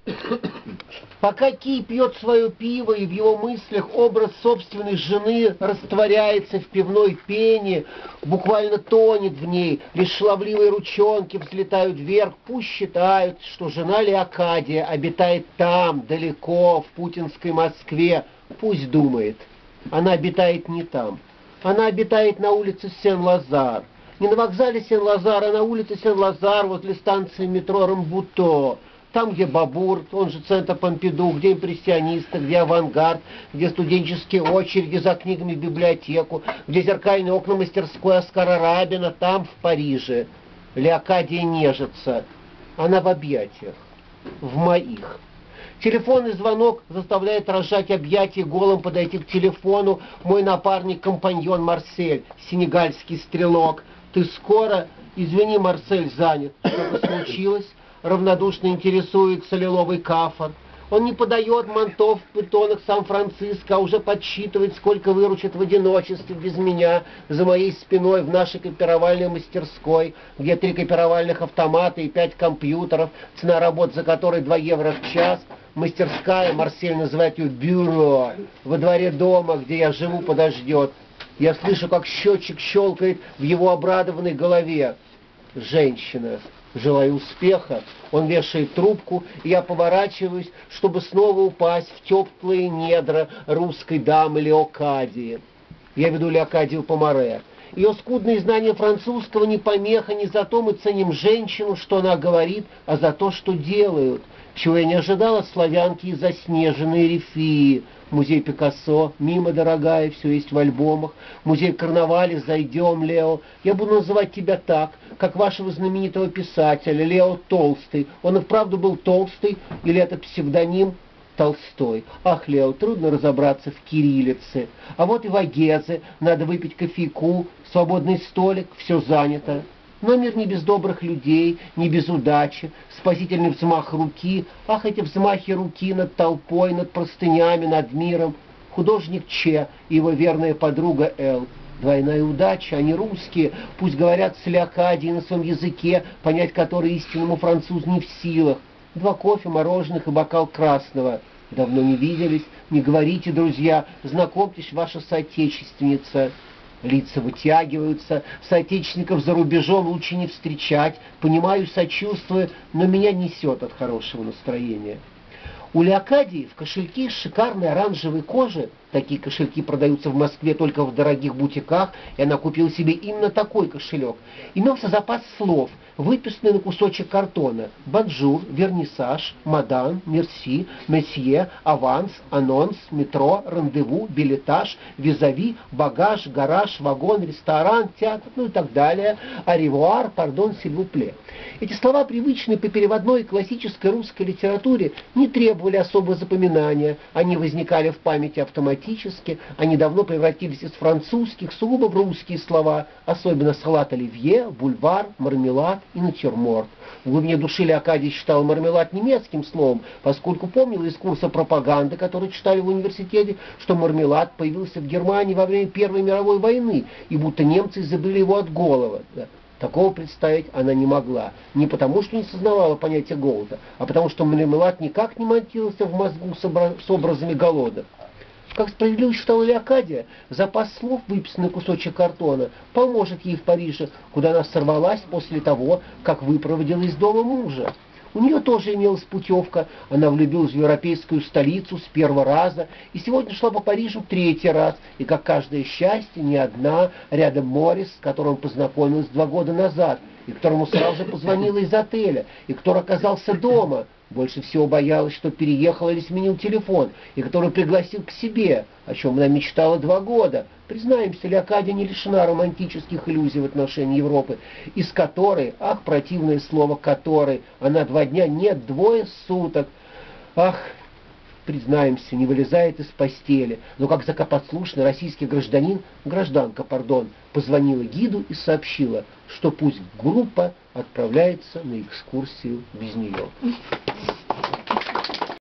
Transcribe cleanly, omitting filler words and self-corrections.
Пока Ки пьет свое пиво, и в его мыслях образ собственной жены растворяется в пивной пене, буквально тонет в ней, лишь шаловливые ручонки взлетают вверх, пусть считают, что жена Леокадия обитает там, далеко, в путинской Москве, пусть думает. Она обитает не там. Она обитает на улице Сен-Лазар. Не на вокзале Сен-Лазар, а на улице Сен-Лазар, возле станции метро Рамбуто. Там, где Бабур, он же центр Помпиду, где импрессионисты, где авангард, где студенческие очереди за книгами в библиотеку, где зеркальные окна мастерской Оскара Рабина, там, в Париже. Леокадия нежится. Она в объятиях. В моих. Телефонный звонок заставляет разжать объятия, голым подойти к телефону. Мой напарник-компаньон Марсель, сенегальский стрелок. Ты скоро? Извини, Марсель занят. Что-то случилось? Равнодушно интересуется лиловый кафор. Он не подает мантов в притонах Сан-Франциско, а уже подсчитывает, сколько выручит в одиночестве без меня за моей спиной в нашей копировальной мастерской, где 3 копировальных автомата и 5 компьютеров, цена работ за которой 2 евро в час. Мастерская, Марсель называет ее бюро, во дворе дома, где я живу, подождет. Я слышу, как счетчик щелкает в его обрадованной голове. Женщина. Желаю успеха. Он вешает трубку, и я поворачиваюсь, чтобы снова упасть в теплые недра русской дамы Леокадии. Я веду Леокадию по море. Ее скудные знания французского не помеха, не за то мы ценим женщину, что она говорит, а за то, что делают. Чего я не ожидал от славянки из заснеженной рифии. Музей Пикассо, мимо, дорогая, все есть в альбомах. Музей Карнавале, зайдем, Лео. Я буду называть тебя так, как вашего знаменитого писателя, Лео Толстый. Он и вправду был толстый, или это псевдоним Толстой? Ах, Лео, трудно разобраться в кириллице. А вот и в Агезе, надо выпить кофейку, свободный столик, все занято. Но мир не без добрых людей, не без удачи, спасительный взмах руки, ах, эти взмахи руки над толпой, над простынями, над миром. Художник Че и его верная подруга Эл. Двойная удача, они русские, пусть говорят с Леокадией на своем языке, понять который истинному французу не в силах. 2 кофе, мороженых и бокал красного. Давно не виделись, не говорите, друзья, знакомьтесь, ваша соотечественница. Лица вытягиваются, соотечественников за рубежом лучше не встречать, понимаю, сочувствую, но меня несет от хорошего настроения. У Леокадии в кошельке из шикарной оранжевой кожи, такие кошельки продаются в Москве только в дорогих бутиках, и она купила себе именно такой кошелек, имелся запас слов, выписанный на кусочек картона: бонжур, вернисаж, мадам, мерси, месье, аванс, анонс, метро, рандеву, билетаж, визави, багаж, гараж, вагон, ресторан, театр, ну и так далее, аревуар, пардон, сильвупле. Эти слова, привычные по переводной и классической русской литературе, не требовали особого запоминания, они возникали в памяти автоматически, они давно превратились из французских сугубо в русские слова, особенно салат оливье, бульвар, мармелад и натюрморт. В глубине души Леокадия считала мармелад немецким словом, поскольку помнила из курса пропаганды, который читали в университете, что мармелад появился в Германии во время Первой мировой войны, и будто немцы изобрели его от голода. Такого представить она не могла. Не потому, что не сознавала понятия голода, а потому, что мармелад никак не монтировался в мозгу с образами голода. Как справедливо считала Леокадия, запас слов, выписанный кусочек картона, поможет ей в Париже, куда она сорвалась после того, как выпроводила из дома мужа. У нее тоже имелась путевка, она влюбилась в европейскую столицу с 1-го раза, и сегодня шла по Парижу 3-й раз, и как каждое счастье, не одна, рядом Моррис, с которым познакомилась 2 года назад, и которому сразу же позвонила из отеля, и который оказался дома. Больше всего боялась, что переехал или сменил телефон, и который пригласил к себе, о чем она мечтала 2 года. Признаемся, Леокадия не лишена романтических иллюзий в отношении Европы, из которой, ах, противное слово «которой», она 2 дня, нет, 2 суток, ах, признаемся, не вылезает из постели. Но как законопослушный российский гражданин, гражданка, пардон, позвонила гиду и сообщила, что пусть группа отправляется на экскурсию без нее.